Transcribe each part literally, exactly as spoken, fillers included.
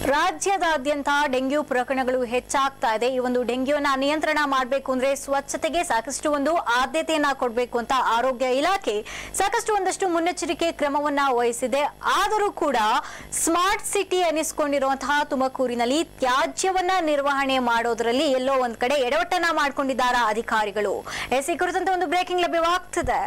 ರಾಜ್ಯದಾದ್ಯಂತ ಡೆಂಗ್ಯೂ ಪ್ರಕರಣಗಳು ಹೆಚ್ಚಾಗ್ತಾ ಇದೆ. ಈ ಒಂದು ಡೆಂಗ್ಯೂನ ನಿಯಂತ್ರಣ ಮಾಡಬೇಕು ಅಂದ್ರೆ ಸ್ವಚ್ಛತೆಗೆ ಸಾಕಷ್ಟು ಒಂದು ಆದ್ಯತೆಯನ್ನ ಕೊಡಬೇಕು ಅಂತ ಆರೋಗ್ಯ ಇಲಾಖೆ ಸಾಕಷ್ಟು ಒಂದಷ್ಟು ಮುನ್ನೆಚ್ಚರಿಕೆ ಕ್ರಮವನ್ನ ವಹಿಸಿದೆ. ಆದರೂ ಕೂಡ ಸ್ಮಾರ್ಟ್ ಸಿಟಿ ಎನಿಸಿಕೊಂಡಿರುವಂತಹ ತುಮಕೂರಿನಲ್ಲಿ ತ್ಯಾಜ್ಯವನ್ನ ನಿರ್ವಹಣೆ ಮಾಡೋದ್ರಲ್ಲಿ ಎಲ್ಲೋ ಒಂದ್ ಕಡೆ ಎಡವಟ್ಟನ್ನ ಮಾಡ್ಕೊಂಡಿದ್ದಾರ ಅಧಿಕಾರಿಗಳು. ಎಸ್ ಈ ಕುರಿತಂತೆ ಒಂದು ಬ್ರೇಕಿಂಗ್ ಲಭ್ಯವಾಗ್ತಿದೆ.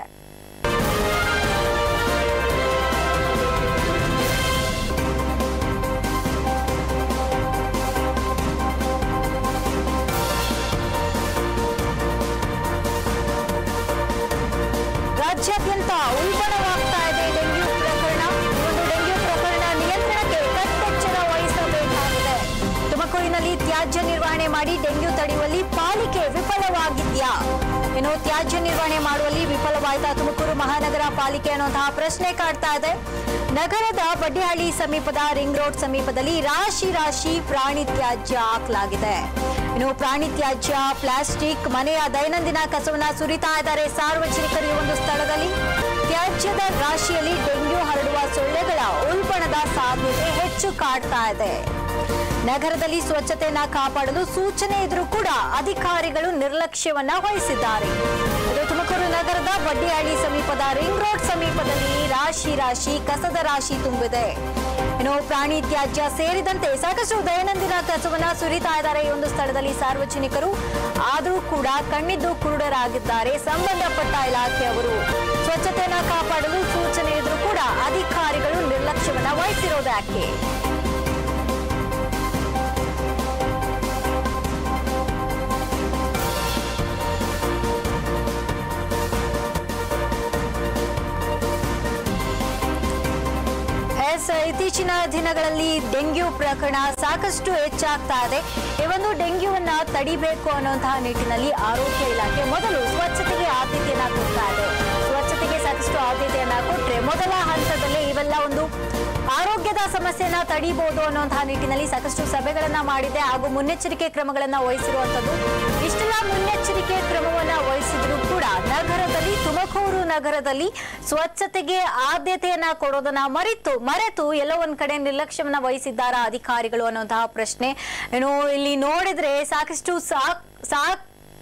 ರಾಜ್ಯಾದ್ಯಂತ ಉಲ್ಬಣವಾಗ್ತಾ ಇದೆ ಡೆಂಗ್ಯೂ ಪ್ರಕರಣ. ಒಂದು ಡೆಂಗ್ಯೂ ಪ್ರಕರಣ ನಿಯಂತ್ರಣಕ್ಕೆ ಕಟ್ಟೆಚ್ಚರ ವಹಿಸಬೇಕಾಗಿದೆ. ತುಮಕೂರಿನಲ್ಲಿ ತ್ಯಾಜ್ಯ ನಿರ್ವಹಣೆ ಮಾಡಿ ಡೆಂಗ್ಯೂ ತಡೆಯುವಲ್ಲಿ ಪಾಲಿಕೆ ವಿಫಲವಾಗಿದ್ಯಾ? ಇನ್ನು ತ್ಯಾಜ್ಯ ನಿರ್ವಹಣೆ ಮಾಡುವಲ್ಲಿ ವಿಫಲವಾಯ್ತಾ ತುಮಕೂರು ಮಹಾನಗರ ಪಾಲಿಕೆ ಅನ್ನುವಂತಹ ಪ್ರಶ್ನೆ ಕಾಡ್ತಾ ಇದೆ. ನಗರದ ಬಡ್ಡಿಹಳ್ಳಿ ಸಮೀಪದ ರಿಂಗ್ ರೋಡ್ ಸಮೀಪದಲ್ಲಿ ರಾಶಿ ರಾಶಿ ಪ್ರಾಣಿ ತ್ಯಾಜ್ಯ ಹಾಕಲಾಗಿದೆ. ಇನ್ನು ಪ್ರಾಣಿ ತ್ಯಾಜ್ಯ, ಪ್ಲಾಸ್ಟಿಕ್, ಮನೆಯ ದೈನಂದಿನ ಕಸವನ್ನ ಸುರಿತಾ ಇದ್ದಾರೆ ಸಾರ್ವಜನಿಕರು. ಈ ಒಂದು ಸ್ಥಳದಲ್ಲಿ ತ್ಯಾಜ್ಯದ ರಾಶಿಯಲ್ಲಿ ಡೆಂಗ್ಯೂ ಹರಡುವ ಸೊಳ್ಳೆಗಳ ಉಲ್ಬಣದ ಸಾಧ್ಯತೆ ಹೆಚ್ಚು ಕಾಡ್ತಾ ಇದೆ. ನಗರದಲ್ಲಿ ಸ್ವಚ್ಛತೆಯನ್ನ ಕಾಪಾಡಲು ಸೂಚನೆ ಇದ್ರೂ ಕೂಡ ಅಧಿಕಾರಿಗಳು ನಿರ್ಲಕ್ಷ್ಯವನ್ನ ವಹಿಸಿದ್ದಾರೆ. ಇದು ತುಮಕೂರು ನಗರದ ಬಡ್ಡಿಹಳ್ಳಿ ಸಮೀಪದ ರಿಂಗ್ ರೋಡ್ ಸಮೀಪದಲ್ಲಿ ರಾಶಿ ರಾಶಿ ಕಸದ ರಾಶಿ ತುಂಬಿದೆ. ಇನ್ನು ಪ್ರಾಣಿ ತ್ಯಾಜ್ಯ ಸೇರಿದಂತೆ ಸಾಕಷ್ಟು ದೈನಂದಿನ ಕಸವನ್ನ ಸುರಿತಾ ಇದ್ದಾರೆ ಈ ಒಂದು ಸ್ಥಳದಲ್ಲಿ ಸಾರ್ವಜನಿಕರು. ಆದರೂ ಕೂಡ ಕಣ್ಣಿದ್ದು ಕುರುಡರಾಗಿದ್ದಾರೆ ಸಂಬಂಧಪಟ್ಟ ಇಲಾಖೆಯವರು. ಸ್ವಚ್ಛತೆಯನ್ನ ಕಾಪಾಡಲು ಸೂಚನೆ ಇದ್ರೂ ಕೂಡ ಅಧಿಕಾರಿಗಳು ನಿರ್ಲಕ್ಷ್ಯವನ್ನ ವಹಿಸಿರೋದು ಯಾಕೆ? ಇತ್ತೀಚಿನ ದಿನಗಳಲ್ಲಿ ಡೆಂಗ್ಯೂ ಪ್ರಕರಣ ಸಾಕಷ್ಟು ಹೆಚ್ಚಾಗ್ತಾ ಇದೆ. ಈ ಒಂದು ಡೆಂಗ್ಯೂವನ್ನ ತಡಿಬೇಕು ಅನ್ನುವಂತಹ ನಿಟ್ಟಿನಲ್ಲಿ ಆರೋಗ್ಯ ಇಲಾಖೆ ಮೊದಲು ಸ್ವಚ್ಛತೆಗೆ ಆದ್ಯತೆಯನ್ನ ಕೊಡ್ತಾ ಇದೆ. ಸ್ವಚ್ಛತೆಗೆ ಸಾಕಷ್ಟು ಆದ್ಯತೆಯನ್ನ ಕೊಟ್ರೆ ಮೊದಲ ಹಂತದಲ್ಲೇ ಇವೆಲ್ಲ ಒಂದು ಆರೋಗ್ಯದ ಸಮಸ್ಯೆಯನ್ನ ತಡಿಬಹುದು ಅನ್ನುವಂತಹ ನಿಟ್ಟಿನಲ್ಲಿ ಸಾಕಷ್ಟು ಸಭೆಗಳನ್ನ ಮಾಡಿದೆ ಹಾಗೂ ಮುನ್ನೆಚ್ಚರಿಕೆ ಕ್ರಮಗಳನ್ನ ವಹಿಸಿರುವಂತದ್ದು. ಇಷ್ಟೆಲ್ಲ ಮುನ್ನೆಚ್ಚರಿಕೆ ಕ್ರಮವನ್ನ ವಹಿಸಿದ್ರು ಕೂಡ ನಗರದಲ್ಲಿ ತುಮಕೂರು ನಗರದಲ್ಲಿ ಸ್ವಚ್ಛತೆಗೆ ಆದ್ಯತೆಯನ್ನ ಕೊಡೋದನ್ನ ಮರೆತು ಮರೆತು ಎಲ್ಲೋ ಒಂದ್ ಕಡೆ ನಿರ್ಲಕ್ಷ್ಯವನ್ನ ವಹಿಸಿದ್ದಾರಾ ಅಧಿಕಾರಿಗಳು ಅನ್ನುವಂತಹ ಪ್ರಶ್ನೆ. ಏನು ಇಲ್ಲಿ ನೋಡಿದ್ರೆ ಸಾಕಷ್ಟು ಸಾಕ್ ಸಾಕ್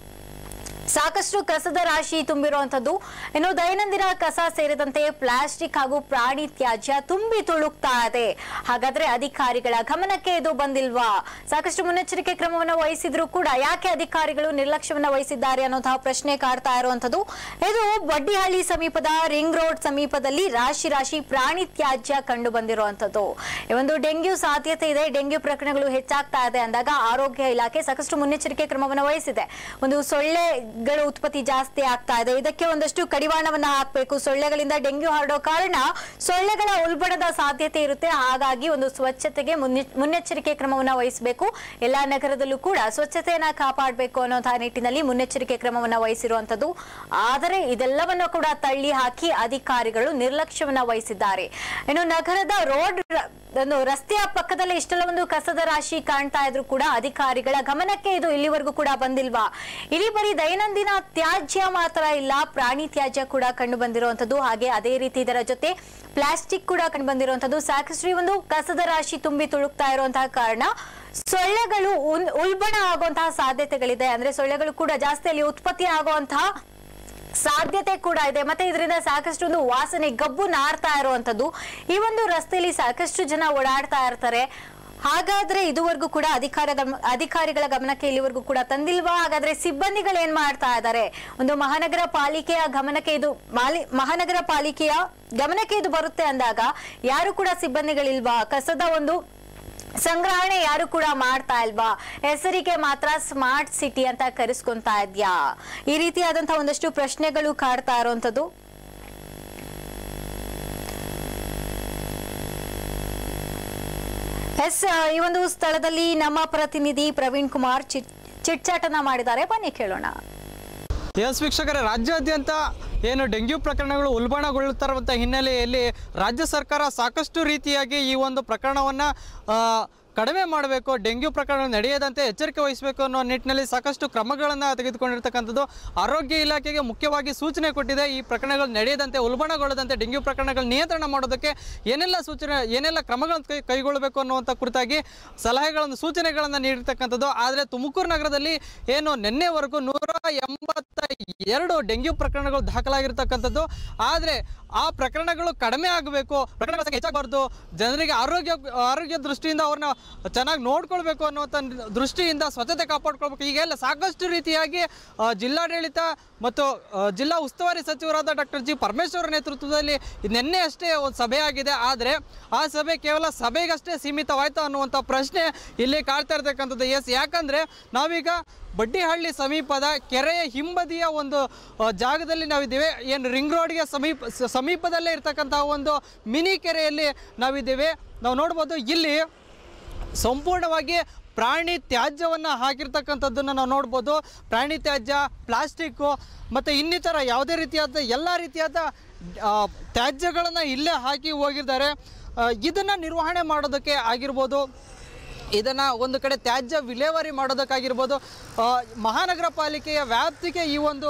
ಸಾಕಷ್ಟು ಕಸದ ರಾಶಿ ತುಂಬಿರುವಂತದ್ದು. ಇನ್ನು ದೈನಂದಿನ ಕಸ ಸೇರಿದಂತೆ ಪ್ಲಾಸ್ಟಿಕ್ ಹಾಗೂ ಪ್ರಾಣಿ ತ್ಯಾಜ್ಯ ತುಂಬಿ ತುಳುಕ್ತಾ ಇದೆ. ಹಾಗಾದ್ರೆ ಅಧಿಕಾರಿಗಳ ಗಮನಕ್ಕೆ ಇದು ಬಂದಿಲ್ವಾ? ಸಾಕಷ್ಟು ಮುನ್ನೆಚ್ಚರಿಕೆ ಕ್ರಮವನ್ನು ವಹಿಸಿದ್ರು ಕೂಡ ಯಾಕೆ ಅಧಿಕಾರಿಗಳು ನಿರ್ಲಕ್ಷ್ಯವನ್ನ ವಹಿಸಿದ್ದಾರೆ ಅನ್ನೋಂತಹ ಪ್ರಶ್ನೆ ಕಾಡ್ತಾ ಇರುವಂತದ್ದು. ಇದು ಬಡ್ಡಿಹಳ್ಳಿ ಸಮೀಪದ ರಿಂಗ್ ರೋಡ್ ಸಮೀಪದಲ್ಲಿ ರಾಶಿ ರಾಶಿ ಪ್ರಾಣಿ ತ್ಯಾಜ್ಯ ಕಂಡು ಬಂದಿರುವಂತದ್ದು. ಈ ಒಂದು ಡೆಂಗ್ಯೂ ಸಾಧ್ಯತೆ ಇದೆ, ಡೆಂಗ್ಯೂ ಪ್ರಕರಣಗಳು ಹೆಚ್ಚಾಗ್ತಾ ಇದೆ ಅಂದಾಗ ಆರೋಗ್ಯ ಇಲಾಖೆ ಸಾಕಷ್ಟು ಮುನ್ನೆಚ್ಚರಿಕೆ ಕ್ರಮವನ್ನು ವಹಿಸಿದೆ. ಒಂದು ಸೊಳ್ಳೆ ಉತ್ಪತ್ತಿ ಜಾಸ್ತಿ ಆಗ್ತಾ ಇದೆ, ಇದಕ್ಕೆ ಒಂದಷ್ಟು ಕಡಿವಾಣವನ್ನ ಹಾಕಬೇಕು. ಸೊಳ್ಳೆಗಳಿಂದ ಡೆಂಗ್ಯೂ ಹರಡೋ ಕಾರಣ ಸೊಳ್ಳೆಗಳ ಉಲ್ಬಣದ ಸಾಧ್ಯತೆ ಇರುತ್ತೆ. ಹಾಗಾಗಿ ಒಂದು ಸ್ವಚ್ಛತೆಗೆ ಮುನ್ನೆಚ್ಚರಿಕೆ ಕ್ರಮವನ್ನ ವಹಿಸಬೇಕು. ಎಲ್ಲಾ ನಗರದಲ್ಲೂ ಕೂಡ ಸ್ವಚ್ಛತೆಯನ್ನ ಕಾಪಾಡಬೇಕು ಅನ್ನೋಂತಹ ನಿಟ್ಟಿನಲ್ಲಿ ಮುನ್ನೆಚ್ಚರಿಕೆ ಕ್ರಮವನ್ನ ವಹಿಸಿರುವಂತದ್ದು. ಆದರೆ ಇದೆಲ್ಲವನ್ನ ಕೂಡ ತಳ್ಳಿ ಹಾಕಿ ಅಧಿಕಾರಿಗಳು ನಿರ್ಲಕ್ಷ್ಯವನ್ನ ವಹಿಸಿದ್ದಾರೆ. ಇನ್ನು ನಗರದ ರೋಡ್ ಒಂದು ರಸ್ತೆಯ ಪಕ್ಕದಲ್ಲಿ ಇಷ್ಟೆಲ್ಲ ಒಂದು ಕಸದ ರಾಶಿ ಕಾಣ್ತಾ ಇದ್ರು ಕೂಡ ಅಧಿಕಾರಿಗಳ ಗಮನಕ್ಕೆ ಇದು ಇಲ್ಲಿವರೆಗೂ ಕೂಡ ಬಂದಿಲ್ವಾ? ಇಲ್ಲಿ ಬರೀ ದೈನಂದಿನ ತ್ಯಾಜ್ಯ ಮಾತ್ರ ಇಲ್ಲ, ಪ್ರಾಣಿ ತ್ಯಾಜ್ಯ ಕೂಡ ಕಂಡು ಬಂದಿರುವಂತದ್ದು. ಹಾಗೆ ಅದೇ ರೀತಿ ಇದರ ಜೊತೆ ಪ್ಲಾಸ್ಟಿಕ್ ಕೂಡ ಕಂಡು ಬಂದಿರುವಂತದ್ದು. ಸಾಕಷ್ಟು ಒಂದು ಕಸದ ರಾಶಿ ತುಂಬಿ ತುಳುಕ್ತಾ ಇರುವಂತಹ ಕಾರಣ ಸೊಳ್ಳೆಗಳು ಉಲ್ಬಣ ಆಗುವಂತಹ ಸಾಧ್ಯತೆಗಳಿದೆ. ಅಂದ್ರೆ ಸೊಳ್ಳೆಗಳು ಕೂಡ ಜಾಸ್ತಿ ಅಲ್ಲಿ ಉತ್ಪತ್ತಿ ಆಗುವಂತಹ ಸಾಧ್ಯತೆ ಕೂಡ ಇದೆ. ಮತ್ತೆ ಇದರಿಂದ ಸಾಕಷ್ಟು ಒಂದು ವಾಸನೆ ಗಬ್ಬು ನಾರ್ತಾ ಇರುವಂತದ್ದು. ಈ ಒಂದು ರಸ್ತೆಯಲ್ಲಿ ಸಾಕಷ್ಟು ಜನ ಓಡಾಡ್ತಾ ಇರ್ತಾರೆ. ಹಾಗಾದ್ರೆ ಇದುವರೆಗೂ ಕೂಡ ಅಧಿಕಾರ ಅಧಿಕಾರಿಗಳ ಗಮನಕ್ಕೆ ಇಲ್ಲಿವರೆಗೂ ಕೂಡ ತಂದಿಲ್ವಾ? ಹಾಗಾದ್ರೆ ಸಿಬ್ಬಂದಿಗಳು ಏನ್ ಮಾಡ್ತಾ ಇದ್ದಾರೆ? ಒಂದು ಮಹಾನಗರ ಪಾಲಿಕೆಯ ಗಮನಕ್ಕೆ ಇದು ಮಹಾನಗರ ಪಾಲಿಕೆಯ ಗಮನಕ್ಕೆ ಇದು ಬರುತ್ತೆ ಅಂದಾಗ ಯಾರು ಕೂಡ ಸಿಬ್ಬಂದಿಗಳಿಲ್ವಾ? ಕಸದ ಒಂದು ಸಂಗ್ರಹಣೆ ಯಾರು ಕೂಡ ಮಾಡ್ತಾ ಇಲ್ವಾ? ಹೆಸರಿಗೆ ಮಾತ್ರ ಸ್ಮಾರ್ಟ್ ಸಿಟಿ ಅಂತ ಕರೆಸ್ಕೊಂತಾ ಇದ್ಯಾ? ಈ ರೀತಿಯಾದಂತಹ ಒಂದಷ್ಟು ಪ್ರಶ್ನೆಗಳು ಕಾಡ್ತಾ ಇರುವಂತದ್ದು. ಎಸ್ ಈ ಒಂದು ಸ್ಥಳದಲ್ಲಿ ನಮ್ಮ ಪ್ರತಿನಿಧಿ ಪ್ರವೀಣ್ ಕುಮಾರ್ ಚಿಟ್ಚಾಟನ ಮಾಡಿದ್ದಾರೆ, ಬನ್ನಿ ಕೇಳೋಣ. ಎಸ್ ವೀಕ್ಷಕರೇ, ರಾಜ್ಯಾದ್ಯಂತ ಏನು ಡೆಂಗ್ಯೂ ಪ್ರಕರಣಗಳು ಉಲ್ಬಣಗೊಳ್ಳುತ್ತಿರುವಂಥ ಹಿನ್ನೆಲೆಯಲ್ಲಿ ರಾಜ್ಯ ಸರ್ಕಾರ ಸಾಕಷ್ಟು ರೀತಿಯಾಗಿ ಈ ಒಂದು ಪ್ರಕರಣವನ್ನು ಕಡಿಮೆ ಮಾಡಬೇಕು, ಡೆಂಗ್ಯೂ ಪ್ರಕರಣ ನಡೆಯದಂತೆ ಎಚ್ಚರಿಕೆ ವಹಿಸಬೇಕು ಅನ್ನೋ ನಿಟ್ಟಿನಲ್ಲಿ ಸಾಕಷ್ಟು ಕ್ರಮಗಳನ್ನು ತೆಗೆದುಕೊಂಡಿರ್ತಕ್ಕಂಥದ್ದು ಆರೋಗ್ಯ ಇಲಾಖೆಗೆ ಮುಖ್ಯವಾಗಿ ಸೂಚನೆ ಕೊಟ್ಟಿದೆ. ಈ ಪ್ರಕರಣಗಳು ನಡೆಯದಂತೆ, ಉಲ್ಬಣಗೊಳ್ಳದಂತೆ, ಡೆಂಗ್ಯೂ ಪ್ರಕರಣಗಳು ನಿಯಂತ್ರಣ ಮಾಡೋದಕ್ಕೆ ಏನೆಲ್ಲ ಸೂಚನೆ ಏನೆಲ್ಲ ಕ್ರಮಗಳನ್ನು ಕೈ ಕೈಗೊಳ್ಳಬೇಕು ಅನ್ನುವಂಥ ಕುರಿತಾಗಿ ಸಲಹೆಗಳನ್ನು ಸೂಚನೆಗಳನ್ನು ನೀಡಿರ್ತಕ್ಕಂಥದ್ದು. ಆದರೆ ತುಮಕೂರು ನಗರದಲ್ಲಿ ಏನು ನಿನ್ನೆವರೆಗೂ ನೂರ ಎಂಬತ್ತ ಎರಡು ಡೆಂಗ್ಯೂ ಪ್ರಕರಣಗಳು ದಾಖಲಾಗಿರ್ತಕ್ಕಂಥದ್ದು. ಆದರೆ ಆ ಪ್ರಕರಣಗಳು ಕಡಿಮೆ ಆಗಬೇಕು, ಪ್ರಕರಣಗಳ ಸಂಖ್ಯೆ ಹೆಚ್ಚಾಗಬಾರ್ದು, ಜನರಿಗೆ ಆರೋಗ್ಯ ಆರೋಗ್ಯ ದೃಷ್ಟಿಯಿಂದ ಅವ್ರನ್ನ ಚೆನ್ನಾಗಿ ನೋಡ್ಕೊಳ್ಬೇಕು ಅನ್ನುವಂಥ ದೃಷ್ಟಿಯಿಂದ ಸ್ವಚ್ಛತೆ ಕಾಪಾಡ್ಕೊಳ್ಬೇಕು. ಈಗೆಲ್ಲ ಸಾಕಷ್ಟು ರೀತಿಯಾಗಿ ಜಿಲ್ಲಾಡಳಿತ ಮತ್ತು ಜಿಲ್ಲಾ ಉಸ್ತುವಾರಿ ಸಚಿವರಾದ ಡಾಕ್ಟರ್ ಜಿ ಪರಮೇಶ್ವರ್ ನೇತೃತ್ವದಲ್ಲಿ ನಿನ್ನೆ ಅಷ್ಟೇ ಒಂದು ಸಭೆ ಆಗಿದೆ. ಆದರೆ ಆ ಸಭೆ ಕೇವಲ ಸಭೆಗಷ್ಟೇ ಸೀಮಿತವಾಯಿತು ಅನ್ನುವಂಥ ಪ್ರಶ್ನೆ ಇಲ್ಲಿ ಕಾಡ್ತಾ ಇರ್ತಕ್ಕಂಥದ್ದು. ಎಸ್, ಯಾಕಂದರೆ ನಾವೀಗ ಬಡ್ಡಿಹಳ್ಳಿ ಸಮೀಪದ ಕೆರೆಯ ಹಿಂಬದಿಯ ಒಂದು ಜಾಗದಲ್ಲಿ ನಾವಿದ್ದೇವೆ. ಏನು ರಿಂಗ್ ರೋಡ್ಗೆ ಸಮೀಪ ಸಮೀಪದಲ್ಲೇ ಇರ್ತಕ್ಕಂಥ ಒಂದು ಮಿನಿ ಕೆರೆಯಲ್ಲಿ ನಾವಿದ್ದೇವೆ. ನಾವು ನೋಡ್ಬೋದು ಇಲ್ಲಿ ಸಂಪೂರ್ಣವಾಗಿ ಪ್ರಾಣಿ ತ್ಯಾಜ್ಯವನ್ನು ಹಾಕಿರ್ತಕ್ಕಂಥದ್ದನ್ನು ನಾವು ನೋಡ್ಬೋದು. ಪ್ರಾಣಿ ತ್ಯಾಜ್ಯ, ಪ್ಲಾಸ್ಟಿಕ್ಕು ಮತ್ತು ಇನ್ನಿತರ ಯಾವುದೇ ರೀತಿಯಾದ ಎಲ್ಲ ರೀತಿಯಾದ ತ್ಯಾಜ್ಯಗಳನ್ನು ಇಲ್ಲೇ ಹಾಕಿ ಹೋಗಿದ್ದಾರೆ. ಇದನ್ನು ನಿರ್ವಹಣೆ ಮಾಡೋದಕ್ಕೆ ಆಗಿರ್ಬೋದು, ಇದನ್ನು ಒಂದು ಕಡೆ ತ್ಯಾಜ್ಯ ವಿಲೇವಾರಿ ಮಾಡೋದಕ್ಕಾಗಿರ್ಬೋದು, ಮಹಾನಗರ ಪಾಲಿಕೆಯ ವ್ಯಾಪ್ತಿಗೆ ಈ ಒಂದು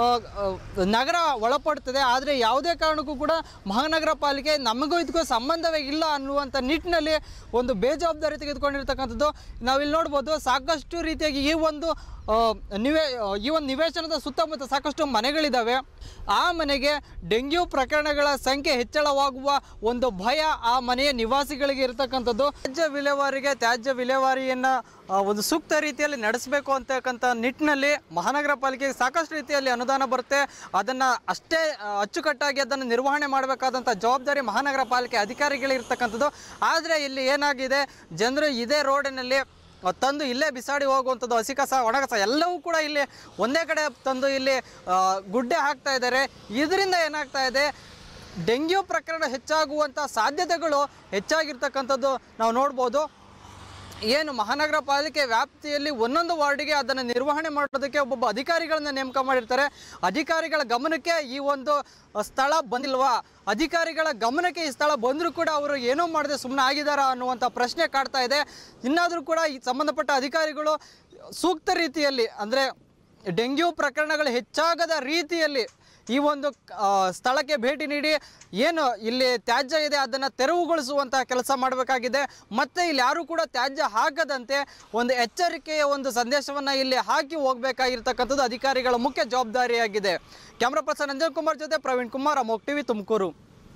ನಗರ ಒಳಪಡ್ತದೆ. ಆದರೆ ಯಾವುದೇ ಕಾರಣಕ್ಕೂ ಕೂಡ ಮಹಾನಗರ ಪಾಲಿಕೆ ನಮಗೂ ಇದಕ್ಕೂ ಸಂಬಂಧವೇ ಇಲ್ಲ ಅನ್ನುವಂಥ ನಿಟ್ಟಿನಲ್ಲಿ ಒಂದು ಬೇಜವಾಬ್ದಾರಿ ತೆಗೆದುಕೊಂಡಿರ್ತಕ್ಕಂಥದ್ದು ನಾವಿಲ್ಲಿ ನೋಡ್ಬೋದು. ಸಾಕಷ್ಟು ರೀತಿಯಾಗಿ ಈ ಒಂದು ನಿವೇ ಈ ಒಂದು ನಿವೇಶನದ ಸುತ್ತಮುತ್ತ ಸಾಕಷ್ಟು ಮನೆಗಳಿದ್ದಾವೆ. ಆ ಮನೆಗೆ ಡೆಂಗ್ಯೂ ಪ್ರಕರಣಗಳ ಸಂಖ್ಯೆ ಹೆಚ್ಚಳವಾಗುವ ಒಂದು ಭಯ ಆ ಮನೆಯ ನಿವಾಸಿಗಳಿಗೆ ಇರತಕ್ಕಂಥದ್ದು. ತ್ಯಾಜ್ಯ ವಿಲೇವಾರಿಗೆ ತ್ಯಾಜ್ಯ ವಿಲೇವಾರಿಯನ್ನು ಒಂದು ಸೂಕ್ತ ರೀತಿಯಲ್ಲಿ ನಡೆಸಬೇಕು ಅಂತಕ್ಕಂಥ ನಿಟ್ಟಿನಲ್ಲಿ ಮಹಾನಗರ ಪಾಲಿಕೆಗೆ ಸಾಕಷ್ಟು ರೀತಿಯಲ್ಲಿ ಅನುದಾನ ಬರುತ್ತೆ. ಅದನ್ನು ಅಷ್ಟೇ ಅಚ್ಚುಕಟ್ಟಾಗಿ ಅದನ್ನು ನಿರ್ವಹಣೆ ಮಾಡಬೇಕಾದಂಥ ಜವಾಬ್ದಾರಿ ಮಹಾನಗರ ಪಾಲಿಕೆ ಅಧಿಕಾರಿಗಳಿರ್ತಕ್ಕಂಥದ್ದು. ಆದರೆ ಇಲ್ಲಿ ಏನಾಗಿದೆ, ಜನರು ಇದೇ ರೋಡಿನಲ್ಲಿ ತಂದು ಇಲ್ಲೇ ಬಿಸಾಡಿ ಹೋಗುವಂಥದ್ದು, ಹಸಿ ಕಸ, ಒಣಕಸ ಎಲ್ಲವೂ ಕೂಡ ಇಲ್ಲಿ ಒಂದೇ ಕಡೆ ತಂದು ಇಲ್ಲಿ ಗುಡ್ಡೆ ಹಾಕ್ತಾ ಇದ್ದಾರೆ. ಇದರಿಂದ ಏನಾಗ್ತಾ ಇದೆ, ಡೆಂಗ್ಯೂ ಪ್ರಕರಣ ಹೆಚ್ಚಾಗುವಂಥ ಸಾಧ್ಯತೆಗಳು ಹೆಚ್ಚಾಗಿರ್ತಕ್ಕಂಥದ್ದು ನಾವು ನೋಡ್ಬೋದು. ಏನು ಮಹಾನಗರ ಪಾಲಿಕೆ ವ್ಯಾಪ್ತಿಯಲ್ಲಿ ಒಂದೊಂದು ವಾರ್ಡಿಗೆ ಅದನ್ನು ನಿರ್ವಹಣೆ ಮಾಡೋದಕ್ಕೆ ಒಬ್ಬೊಬ್ಬ ಅಧಿಕಾರಿಗಳನ್ನು ನೇಮಕ ಮಾಡಿರ್ತಾರೆ. ಅಧಿಕಾರಿಗಳ ಗಮನಕ್ಕೆ ಈ ಒಂದು ಸ್ಥಳ ಬಂದಿಲ್ವಾ, ಅಧಿಕಾರಿಗಳ ಗಮನಕ್ಕೆ ಈ ಸ್ಥಳ ಬಂದರೂ ಕೂಡ ಅವರು ಏನೂ ಮಾಡದೆ ಸುಮ್ಮನೆ ಆಗಿದ್ದಾರಾ ಅನ್ನುವಂಥ ಪ್ರಶ್ನೆ ಕಾಡ್ತಾ ಇದೆ. ಇನ್ನಾದರೂ ಕೂಡ ಈ ಸಂಬಂಧಪಟ್ಟ ಅಧಿಕಾರಿಗಳು ಸೂಕ್ತ ರೀತಿಯಲ್ಲಿ, ಅಂದರೆ ಡೆಂಗ್ಯೂ ಪ್ರಕರಣಗಳು ಹೆಚ್ಚಾಗದ ರೀತಿಯಲ್ಲಿ ಈ ಒಂದು ಸ್ಥಳಕ್ಕೆ ಭೇಟಿ ನೀಡಿ ಏನು ಇಲ್ಲಿ ತ್ಯಾಜ್ಯ ಇದೆ ಅದನ್ನು ತೆರವುಗೊಳಿಸುವಂತಹ ಕೆಲಸ ಮಾಡಬೇಕಾಗಿದೆ. ಮತ್ತು ಇಲ್ಲಿ ಯಾರೂ ಕೂಡ ತ್ಯಾಜ್ಯ ಹಾಕದಂತೆ ಒಂದು ಎಚ್ಚರಿಕೆಯ ಒಂದು ಸಂದೇಶವನ್ನು ಇಲ್ಲಿ ಹಾಕಿ ಹೋಗಬೇಕಾಗಿರ್ತಕ್ಕಂಥದ್ದು ಅಧಿಕಾರಿಗಳ ಮುಖ್ಯ ಜವಾಬ್ದಾರಿಯಾಗಿದೆ. ಕ್ಯಾಮ್ರಾ ಪರ್ಸನ್ ಅಂಜನ್ ಕುಮಾರ್ ಜೊತೆ ಪ್ರವೀಣ್ ಕುಮಾರ್, ಅಮೋಕ್ ಟಿವಿ, ತುಮಕೂರು.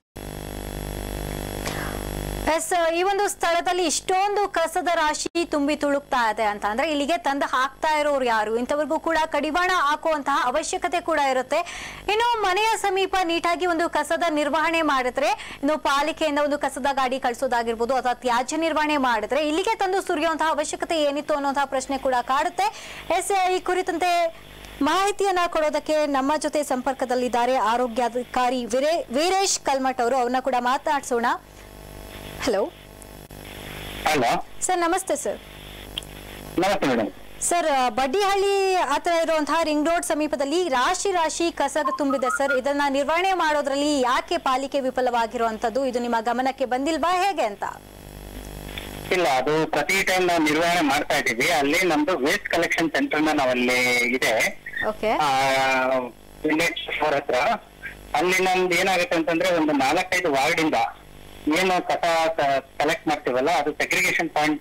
ಎಸ್, ಈ ಒಂದು ಸ್ಥಳದಲ್ಲಿ ಇಷ್ಟೊಂದು ಕಸದ ರಾಶಿ ತುಂಬಿ ತುಳುಕ್ತಾ ಇದೆ ಅಂತ ಅಂದ್ರೆ ಇಲ್ಲಿಗೆ ತಂದು ಹಾಕ್ತಾ ಇರೋರು ಯಾರು, ಇಂಥವ್ರಿಗೂ ಕೂಡ ಕಡಿವಾಣ ಹಾಕುವಂತಹ ಅವಶ್ಯಕತೆ ಕೂಡ ಇರುತ್ತೆ. ಇನ್ನು ಮನೆಯ ಸಮೀಪ ನೀಟಾಗಿ ಒಂದು ಕಸದ ನಿರ್ವಹಣೆ ಮಾಡಿದ್ರೆ, ಇನ್ನು ಪಾಲಿಕೆಯಿಂದ ಒಂದು ಕಸದ ಗಾಡಿ ಕಳಿಸೋದಾಗಿರ್ಬೋದು ಅಥವಾ ತ್ಯಾಜ್ಯ ನಿರ್ವಹಣೆ ಮಾಡಿದ್ರೆ ಇಲ್ಲಿಗೆ ತಂದು ಸುರಿಯುವಂತಹ ಅವಶ್ಯಕತೆ ಏನಿತ್ತು ಅನ್ನುವಂತಹ ಪ್ರಶ್ನೆ ಕೂಡ ಕಾಡುತ್ತೆ. ಎಸ್, ಈ ಕುರಿತಂತೆ ಮಾಹಿತಿಯನ್ನ ಕೊಡೋದಕ್ಕೆ ನಮ್ಮ ಜೊತೆ ಸಂಪರ್ಕದಲ್ಲಿದ್ದಾರೆ ಆರೋಗ್ಯಾಧಿಕಾರಿ ವೀರೇ ವೀರೇಶ್ ಕಲ್ಮಠ್ ಅವರು. ಅವ್ರನ್ನ ಕೂಡ ಮಾತನಾಡಿಸೋಣ. ಹಲೋ ಹಲೋ ಸರ್, ನಮಸ್ತೆ ಸರ್. ನಮಸ್ತೆ ಮೇಡಮ್. ಸರ್, ಬಡ್ಡಿಹಳ್ಳಿ ಹತ್ರ ಇರುವಂತಹ ರಿಂಗ್ ರೋಡ್ ಸಮೀಪದಲ್ಲಿ ರಾಶಿ ರಾಶಿ ಕಸ ತುಂಬಿದೆ ಸರ್. ಇದನ್ನ ನಿರ್ವಹಣೆ ಮಾಡೋದ್ರಲ್ಲಿ ಯಾಕೆ ಪಾಲಿಕೆ ವಿಫಲವಾಗಿರುವಂತದ್ದು, ಇದು ನಿಮ್ಮ ಗಮನಕ್ಕೆ ಬಂದಿಲ್ವಾ ಹೇಗೆ ಅಂತ? ಇಲ್ಲ, ಅದು ಪ್ರತಿ ಟೈಮ್ ನಾವು ನಿರ್ವಹಣೆ ಮಾಡ್ತಾ ಇದೀವಿ. ಅಲ್ಲಿ ನಮ್ದು ವೇಸ್ಟ್ ಕಲೆಕ್ಷನ್ ಸೆಂಟರ್ ನಾವಲ್ಲಿ ಇದೆ, ವಿಲೇಜ್ ಫೋರ್ ಹತ್ರ. ಅಲ್ಲಿ ನಮ್ದು ಏನಾಗುತ್ತೆ ಅಂತಂದ್ರೆ ಒಂದು ನಾಲ್ಕೈದು ವಾರ್ಡ್ ಇಂದ ಏನು ಕಸ ಕಲೆಕ್ಟ್ ಮಾಡ್ತೀವಲ್ಲ ಅದು ಸೆಗ್ರಿಗೇಷನ್ ಪಾಯಿಂಟ್.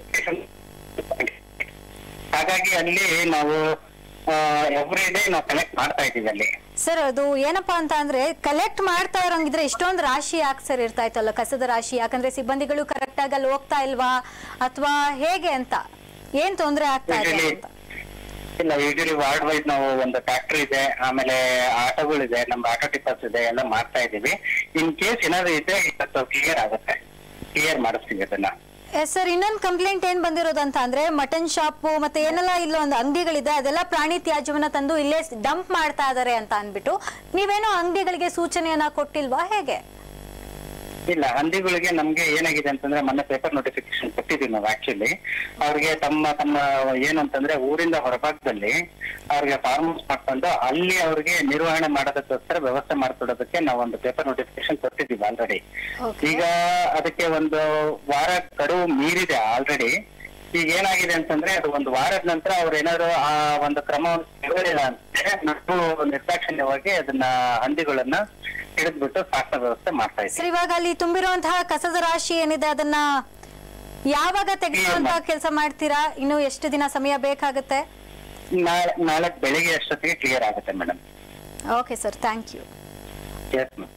ಹಾಗಾಗಿ ಅಲ್ಲಿ ನಾವು ಎವ್ರಿ ಡೇ ನಾವು ಕಲೆಕ್ಟ್ ಮಾಡ್ತಾ ಇದೀವಿ ಅಲ್ಲಿ. ಸರ್, ಅದು ಏನಪ್ಪಾ ಅಂತ ಅಂದ್ರೆ ಕಲೆಕ್ಟ್ ಮಾಡ್ತಾ ಇರೋಂಗಿದ್ರೆ ಇಷ್ಟೊಂದು ರಾಶಿ ಯಾಕೆ ಸರ್ ಇರ್ತಾ ಇತ್ತಲ್ಲ, ಕಸದ ರಾಶಿ? ಯಾಕಂದ್ರೆ ಸಿಬ್ಬಂದಿಗಳು ಕರೆಕ್ಟ್ ಆಗಿ ಅಲ್ಲಿ ಹೋಗ್ತಾ ಇಲ್ವಾ ಅಥವಾ ಹೇಗೆ ಅಂತ, ಏನ್ ತೊಂದರೆ ಆಗ್ತಾ ಇದೆ ಅಂತ? ಇಲ್ಲ, ಯೂಶಲಿ ವಾರ್ಡ್ ವೈಸ್ ನಾವು ಒಂದು ಫ್ಯಾಕ್ಟ್ರಿ ಇದೆ, ಆಮೇಲೆ ಆಟೋಗಳಿದೆ, ನಮ್ದು ಆಟೋ ಟಿಪ್ಪರ್ಸ್ ಇದೆ, ಎಲ್ಲ ಮಾಡ್ತಾ ಇದೀವಿ. ಇನ್ ಕೇಸ್ ಏನಾದ್ರು ಇದ್ರೆ ಕ್ಲಿಯರ್ ಆಗುತ್ತೆ, ಕ್ಲಿಯರ್ ಮಾಡಿಸ್ತೀವಿ ಅದನ್ನ. ಎಸ್ ಸರ್, ಇನ್ನೊಂದು ಕಂಪ್ಲೇಂಟ್ ಏನ್ ಬಂದಿರೋದಂತ ಅಂದ್ರೆ ಮಟನ್ ಶಾಪ್ ಮತ್ತೆ ಏನೆಲ್ಲ ಇಲ್ಲೊಂದು ಅಂಗಡಿಗಳಿದೆ, ಅದೆಲ್ಲ ಪ್ರಾಣಿ ತ್ಯಾಜ್ಯವನ್ನ ತಂದು ಇಲ್ಲೇ ಡಂಪ್ ಮಾಡ್ತಾ ಇದಾರೆ ಅಂತ ಅನ್ಬಿಟ್ಟು ನೀವೇನೋ ಅಂಗಡಿಗಳಿಗೆ ಸೂಚನೆಯನ್ನ ಕೊಟ್ಟಿಲ್ವಾ ಹೇಗೆ? ಇಲ್ಲ, ಹಂದಿಗಳಿಗೆ ನಮ್ಗೆ ಏನಾಗಿದೆ ಅಂತಂದ್ರೆ ಮೊನ್ನೆ ಪೇಪರ್ ನೋಟಿಫಿಕೇಶನ್ ಕೊಟ್ಟಿದ್ದೀವಿ ನಾವು. ಆಕ್ಚುಲಿ ಅವ್ರಿಗೆ ತಮ್ಮ ತಮ್ಮ ಏನಂತಂದ್ರೆ ಊರಿಂದ ಹೊರಭಾಗದಲ್ಲಿ ಅವ್ರಿಗೆ ಫಾರ್ಮ್ ಹೌಸ್ ಮಾಡ್ಕೊಂಡು ಅಲ್ಲಿ ಅವ್ರಿಗೆ ನಿರ್ವಹಣೆ ಮಾಡೋದಕ್ಕೋಸ್ಕರ ವ್ಯವಸ್ಥೆ ಮಾಡ್ಕೊಡೋದಕ್ಕೆ ನಾವು ಒಂದು ಪೇಪರ್ ನೋಟಿಫಿಕೇಶನ್ ಕೊಟ್ಟಿದ್ದೀವಿ ಆಲ್ರೆಡಿ. ಈಗ ಅದಕ್ಕೆ ಒಂದು ವಾರ ಗಡುವು ಮೀರಿದೆ ಆಲ್ರೆಡಿ. ಈಗ ಏನಾಗಿದೆ ಅಂತಂದ್ರೆ ಅದು ಒಂದು ವಾರದ ನಂತರ ಅವ್ರು ಏನಾದ್ರು ಆ ಒಂದು ಕ್ರಮವನ್ನು ತಗೊಳ್ಳಿಲ್ಲ ಅಂದ್ರೆ ನಾವು ನಿರ್ದಾಕ್ಷಿಣ್ಯವಾಗಿ ಅದನ್ನ ಹಂದಿಗಳನ್ನ ಹಿಡಿದ್ಬಿಟ್ಟು ಸಾಕ್ಸೋ ವ್ಯವಸ್ಥೆ ಮಾಡ್ತಾ ಇದ್ದೀವಿ. ಸರ್, ಇವಾಗ ಅಲ್ಲಿ ತುಂಬಿರುವಂತಹ ಕಸದ ರಾಶಿ ಏನಿದೆ ಅದನ್ನ ಯಾವಾಗ ತೆಗೆದುವಂತಹ ಕೆಲಸ ಮಾಡ್ತೀರಾ? ಇನ್ನು ಎಷ್ಟು ದಿನ ಸಮಯ ಬೇಕಾಗುತ್ತೆ? ನಾಳೆ ನಾಳೆ ಬೆಳಿಗ್ಗೆ ಅಷ್ಟೊತ್ತಿಗೆ ಕ್ಲಿಯರ್ ಆಗುತ್ತೆ madam. Okay sir, thank you. Yes ma'am.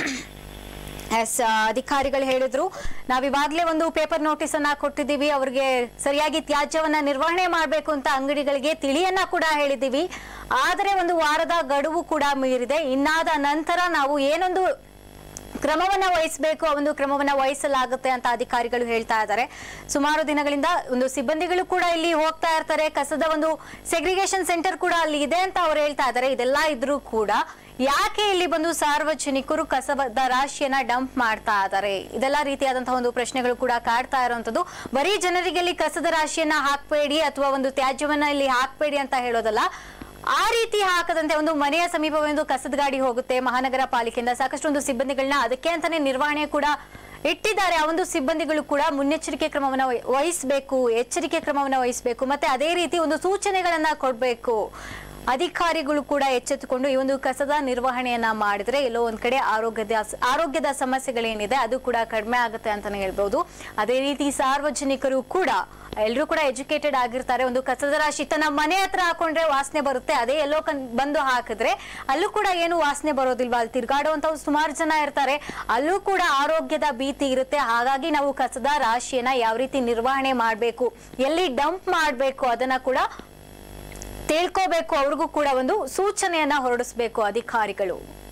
Yes, ಅಧಿಕಾರಿಗಳು ಹೇಳಿದ್ರು, ನಾವಿವಾಗ್ಲೇ ಒಂದು ಪೇಪರ್ ನೋಟಿಸ್ ಅನ್ನ ಕೊಟ್ಟಿದ್ದೀವಿ, ಅವ್ರಿಗೆ ಸರಿಯಾಗಿ ತ್ಯಾಜ್ಯವನ್ನ ನಿರ್ವಹಣೆ ಮಾಡಬೇಕು ಅಂತ ಅಂಗಡಿಗಳಿಗೆ ತಿಳಿಯನ್ನ ಕೂಡ ಹೇಳಿದ್ದೀವಿ. ಆದರೆ ಒಂದು ವಾರದ ಗಡುವು ಕೂಡ ಮೀರಿದೆ. ಇನ್ನಾದ ನಂತರ ನಾವು ಏನೊಂದು ಕ್ರಮವನ್ನ ವಹಿಸಬೇಕು ಆ ಒಂದು ಕ್ರಮವನ್ನ ವಹಿಸಲಾಗುತ್ತೆ ಅಂತ ಅಧಿಕಾರಿಗಳು ಹೇಳ್ತಾ ಇದ್ದಾರೆ. ಸುಮಾರು ದಿನಗಳಿಂದ ಒಂದು ಸಿಬ್ಬಂದಿಗಳು ಕೂಡ ಇಲ್ಲಿ ಹೋಗ್ತಾ ಇರ್ತಾರೆ. ಕಸದ ಒಂದು ಸೆಗ್ರಿಗೇಷನ್ ಸೆಂಟರ್ ಕೂಡ ಅಲ್ಲಿ ಇದೆ ಅಂತ ಅವ್ರು ಹೇಳ್ತಾ ಇದ್ದಾರೆ. ಇದೆಲ್ಲ ಇದ್ರೂ ಕೂಡ ಯಾಕೆ ಇಲ್ಲಿ ಬಂದು ಸಾರ್ವಜನಿಕರು ಕಸದ ರಾಶಿಯನ್ನ ಡಂಪ್ ಮಾಡ್ತಾ ಇದ್ದಾರೆ? ಇದೆಲ್ಲ ರೀತಿಯಾದಂತಹ ಒಂದು ಪ್ರಶ್ನೆಗಳು ಕೂಡ ಕಾಡ್ತಾ ಇರುವಂತದ್ದು. ಬರೀ ಜನರಿಗೆ ಇಲ್ಲಿ ಕಸದ ರಾಶಿಯನ್ನ ಹಾಕ್ಬೇಡಿ ಅಥವಾ ಒಂದು ತ್ಯಾಜ್ಯವನ್ನ ಇಲ್ಲಿ ಹಾಕ್ಬೇಡಿ ಅಂತ ಹೇಳೋದಲ್ಲ. ಆ ರೀತಿ ಹಾಕದಂತೆ ಒಂದು ಮನೆಯ ಸಮೀಪ ಒಂದು ಕಸದ ಗಾಡಿ ಹೋಗುತ್ತೆ. ಮಹಾನಗರ ಪಾಲಿಕೆಯಿಂದ ಸಾಕಷ್ಟು ಒಂದು ಸಿಬ್ಬಂದಿಗಳನ್ನ ಅದಕ್ಕೆ ಅಂತಾನೆ ನಿರ್ವಹಣೆ ಕೂಡ ಇಟ್ಟಿದ್ದಾರೆ. ಆ ಒಂದು ಸಿಬ್ಬಂದಿಗಳು ಕೂಡ ಮುನ್ನೆಚ್ಚರಿಕೆ ಕ್ರಮವನ್ನ ವಹಿಸಬೇಕು, ಎಚ್ಚರಿಕೆ ಕ್ರಮವನ್ನ ವಹಿಸಬೇಕು, ಮತ್ತೆ ಅದೇ ರೀತಿ ಒಂದು ಸೂಚನೆಗಳನ್ನ ಕೊಡಬೇಕು. ಅಧಿಕಾರಿಗಳು ಕೂಡ ಎಚ್ಚೆತ್ತುಕೊಂಡು ಈ ಒಂದು ಕಸದ ನಿರ್ವಹಣೆಯನ್ನ ಮಾಡಿದ್ರೆ ಎಲ್ಲೋ ಒಂದ್ ಕಡೆ ಆರೋಗ್ಯದ ಆರೋಗ್ಯದ ಸಮಸ್ಯೆಗಳೇನಿದೆ ಅದು ಕೂಡ ಕಡಿಮೆ ಆಗುತ್ತೆ ಅಂತಾನೆ ಹೇಳ್ಬಹುದು. ಅದೇ ರೀತಿ ಸಾರ್ವಜನಿಕರು ಕೂಡ ಎಲ್ಲರೂ ಕೂಡ ಎಜುಕೇಟೆಡ್ ಆಗಿರ್ತಾರೆ. ಒಂದು ಕಸದ ರಾಶಿ ತನ್ನ ಮನೆ ಹತ್ರ ಹಾಕೊಂಡ್ರೆ ವಾಸನೆ ಬರುತ್ತೆ, ಅದೇ ಎಲ್ಲೋ ಬಂದು ಹಾಕಿದ್ರೆ ಅಲ್ಲೂ ಕೂಡ ಏನು ವಾಸನೆ ಬರೋದಿಲ್ವಾ? ಅಲ್ಲಿ ತಿರ್ಗಾಡುವಂತ ಸುಮಾರು ಜನ ಇರ್ತಾರೆ, ಅಲ್ಲೂ ಕೂಡ ಆರೋಗ್ಯದ ಭೀತಿ ಇರುತ್ತೆ. ಹಾಗಾಗಿ ನಾವು ಕಸದ ರಾಶಿಯನ್ನ ಯಾವ ರೀತಿ ನಿರ್ವಹಣೆ ಮಾಡಬೇಕು, ಎಲ್ಲಿ ಡಂಪ್ ಮಾಡಬೇಕು ಅದನ್ನ ಕೂಡ ತಿಳ್ಕೋಬೇಕು. ಅವ್ರಿಗೂ ಕೂಡ ಒಂದು ಸೂಚನೆಯನ್ನ ಹೊರಡಿಸಬೇಕು ಅಧಿಕಾರಿಗಳು.